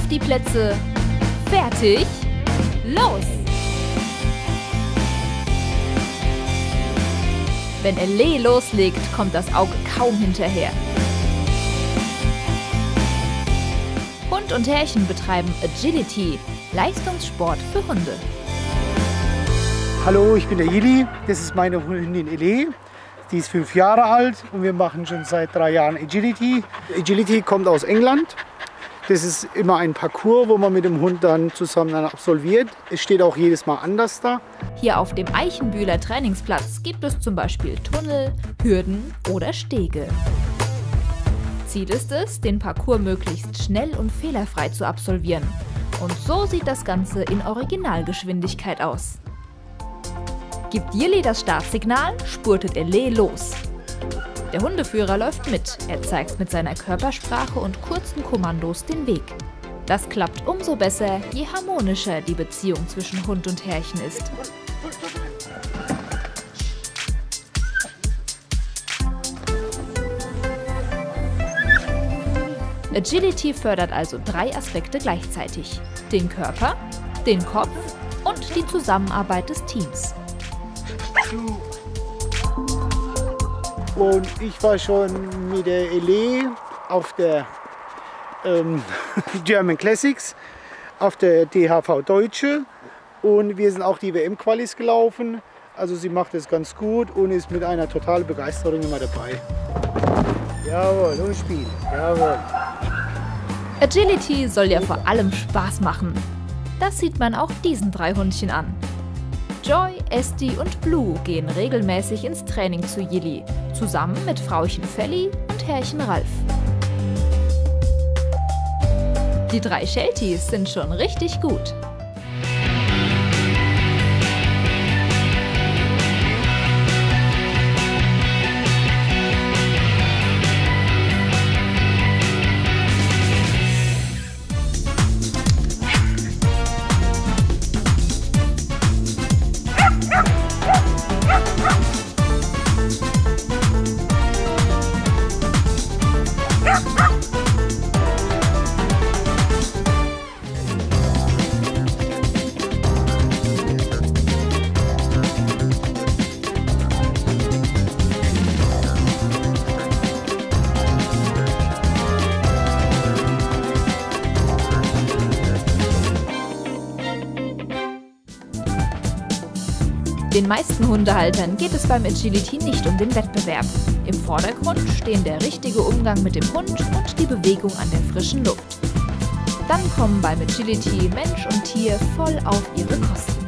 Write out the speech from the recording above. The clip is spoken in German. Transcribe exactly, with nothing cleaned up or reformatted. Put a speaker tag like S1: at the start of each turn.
S1: Auf die Plätze, fertig, los! Wenn Elé loslegt, kommt das Auge kaum hinterher. Hund und Herrchen betreiben Agility, Leistungssport für Hunde.
S2: Hallo, ich bin der Jili, das ist meine Hündin Elé. Die ist fünf Jahre alt und wir machen schon seit drei Jahren Agility. Agility kommt aus England. Das ist immer ein Parcours, wo man mit dem Hund dann zusammen dann absolviert. Es steht auch jedes Mal anders da.
S1: Hier auf dem Eichenbühler Trainingsplatz gibt es zum Beispiel Tunnel, Hürden oder Stege. Ziel ist es, den Parcours möglichst schnell und fehlerfrei zu absolvieren. Und so sieht das Ganze in Originalgeschwindigkeit aus. Gibt Jili das Startsignal, spurtet Elé los. Der Hundeführer läuft mit. Er zeigt mit seiner Körpersprache und kurzen Kommandos den Weg. Das klappt umso besser, je harmonischer die Beziehung zwischen Hund und Herrchen ist. Agility fördert also drei Aspekte gleichzeitig: den Körper, den Kopf und die Zusammenarbeit des Teams.
S2: Und ich war schon mit der Elé auf der ähm, German Classics, auf der D H V Deutsche, und wir sind auch die W M-Qualis gelaufen. Also sie macht es ganz gut und ist mit einer totalen Begeisterung immer dabei. Jawohl, und Spiel, jawohl.
S1: Agility soll ja vor allem Spaß machen. Das sieht man auch diesen drei Hundchen an. Joy, Esti und Blue gehen regelmäßig ins Training zu Jili, zusammen mit Frauchen Felli und Herrchen Ralf. Die drei Shelties sind schon richtig gut. Den meisten Hundehaltern geht es beim Agility nicht um den Wettbewerb. Im Vordergrund stehen der richtige Umgang mit dem Hund und die Bewegung an der frischen Luft. Dann kommen beim Agility Mensch und Tier voll auf ihre Kosten.